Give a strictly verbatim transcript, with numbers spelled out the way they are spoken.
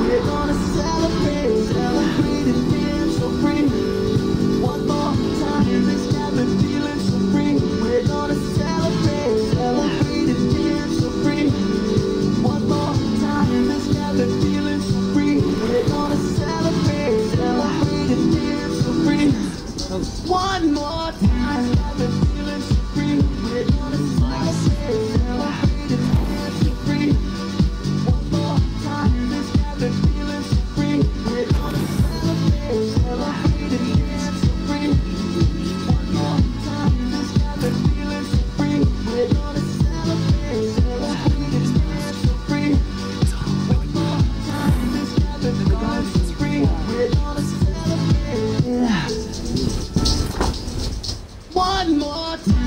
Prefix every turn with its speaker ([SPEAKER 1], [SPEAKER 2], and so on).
[SPEAKER 1] We're gonna celebrate, celebrate and dance so free. One more time, this got me feeling so free. We're gonna celebrate, celebrate and dance so free. One more time, this got me feeling so free. We're gonna celebrate, celebrate and dance so free. One more time, this got me feeling so free. We're gonna celebrate, celebrate and dance so free. One more time, this got me feeling so free. We're gonna celebrate, celebrate and dance so free. One more time, this got me feeling so free. We're gonna celebrate, celebrate and dance so free. One more time, this got me feeling so free. We're gonna celebrate. One more time.